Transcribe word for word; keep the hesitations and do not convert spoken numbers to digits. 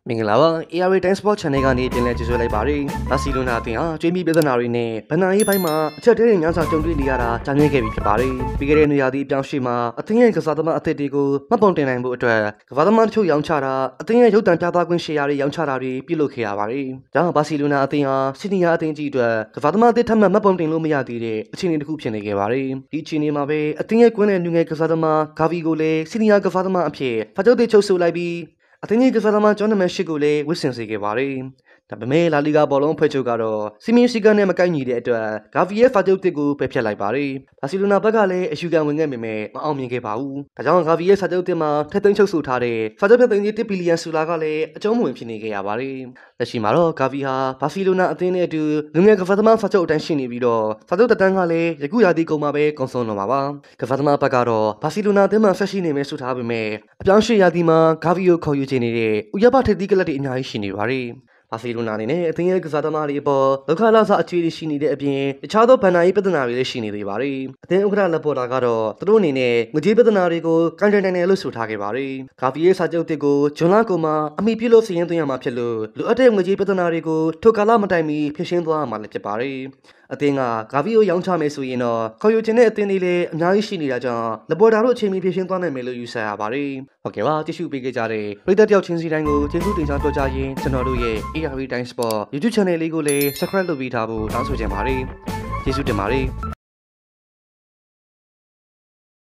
မင်္ဂလာပါ A R Time Sport Channel ကနေပြန်လည်ကြိုဆိုလိုက်ပါရစေ။ဘာစီလိုနာအသင်းဟာကျွေးမိပြဿနာတွေနဲ့ဗန်နာရေးပိုင်းမှာအချက်တဲတွေများစွာကြုံတွေ့နေရတာကြားမြင်ခဲ့ပြီးဖြစ်ပါတယ်။ပြီးခဲ့တဲ့နေရာသည့်အပြောင်းအရွှေ့မှာအသင်းရဲ့ကစားသမားအသစ်တွေကိုမှတ်ပုံတင်နိုင်မှုအတွက်ကစားသမားတို့ရောင်းချတာအသင်းရဲ့ရုပ်သံပြသခွင့်ရှယ်ယာတွေရောင်းချတာတွေပြုလုပ်ခဲ့ရပါတယ်။ဒါကြောင့်ဘာစီလိုနာအသင်းဟာစီနီယာအသင်းကြီးအတွက်ကစားသမားအသစ်ထပ်မံမှတ်ပုံတင်လို့မရသေးတဲ့အခြေအနေတစ်ခုဖြစ်နေခဲ့ပါတယ်။ဒီအခြေအနေမှာပဲအသင်းရဲ့ကွင်းနဲ့လူငယ်ကစားသမားဂါဗီကိုလည်းစီနီယာကစားသမားအဖြစ်ဖတ်ချုပ်တွေချုပ်ဆိုလိုက်ပြီးအသင်းကြီးကစားသမားကျောင်းနံပါတ်၈ကိုလည်းဝစ်ဆင်စေခဲ့ပါတယ်။ဒါပေမဲ့လာလီဂါဘောလုံးဖွဲ့ချုပ်ကတော့စီမီစီကန်နဲ့မကိုက်ညီတဲ့အတွက်ဂါဗီရဲ့ဖာချုပ်တစ်ကိုပယ်ဖျက်လိုက်ပါတယ်။ဘာစီလိုနာဘက်ကလည်းအယူခံဝင်ခဲ့ပေမဲ့မအောင်မြင်ခဲ့ပါဘူး။ဒါကြောင့်ဂါဗီရဲ့ဖာချုပ်တစ်မှာထက်သိမ်းချုပ်ဆိုထားတဲ့ဖာချုပ်ဖက်သိမ်းကြီးတစ်ဘီလီယံဆူလာကလည်းအကျုံးမဝင်ဖြစ်နေခဲ့ရပါတယ်။လက်ရှိမှာတော့ဂါဗီဟာဘာစီလိုနာအသင်းနဲ့အတူလူငယ်ကစားသမားဖာချုပ်အတိုင်းရှိနေပြီးတော့ဖာချုပ်တက်တန်းကလည်းယခုရာသီကုန်မှာပဲကုန်ဆုံးတော့မှာပါ။ကစားသမားဘက်ကတော့ဘာစီလိုနာအသင်းမှာဆက်ရှိနေမယ်ဆိုထားပေမဲ့အပြောင်းရွှေ့ရာသီမှာဂါဗီကိုခေါ်ယူခြင်းနေတဲ့ဥရောပထိပ်သီးကလပ်တွေအများကြီးရှိနေပါတယ်။ဘာစီလိုနာအနေနဲ့အသင်းရဲ့ကစားသမားတွေအပေါ်ဒုက္ခလာစအခြေအနေရှိနေတဲ့အပြင်တခြားသောဗန်နာရေးပြဿနာတွေလည်းရှိနေသေးပါတယ်။အသင်းဥက္ကဋ္ဌလက်ပေါ်တာကတော့သူတို့အနေနဲ့ငွေကြေးပြဿနာတွေကိုကန်ထန်နိုင်တယ်လို့ဆိုထားခဲ့ပါတယ်။ဂါဗီရဲ့စာချုပ်တစ်ကိုဂျွန်လာကိုမှအမိပြုလို့စီရင်သွင်းရမှာဖြစ်လို့လိုအပ်တဲ့ငွေကြေးပြဿနာတွေကိုထိုကာလမတိုင်မီဖြေရှင်းသွားရမှာလည်းဖြစ်ပါတယ်။အသင်းကဂါဗီကိုရောင်းချမယ်ဆိုရင်တော့ခေါ်ယူခြင်းတဲ့အသင်းတွေလည်းအများကြီးရှိနေတာကြောင့်လက်ပေါ်တာတို့အချိန်မီဖြေရှင်းသွားနိုင်မယ်လို့ယူဆရပါတယ်။ဟုတ်ကဲ့ပါကြည့်ရှုပေးကြတဲ့ပရိသတ်တယောက်ချင်းစီတိုင်းကိုကျေးဇူးတင်ကြောင်းပြောကြားရင်းကျွန်တော်တို့ရဲ့ A R Time Sport YouTube Channel လေးကိုလည်း Subscribe လုပ်ပေးထားဖို့တောင်းဆိုချင်ပါတယ်။ကျေးဇူးတင်ပါတယ်။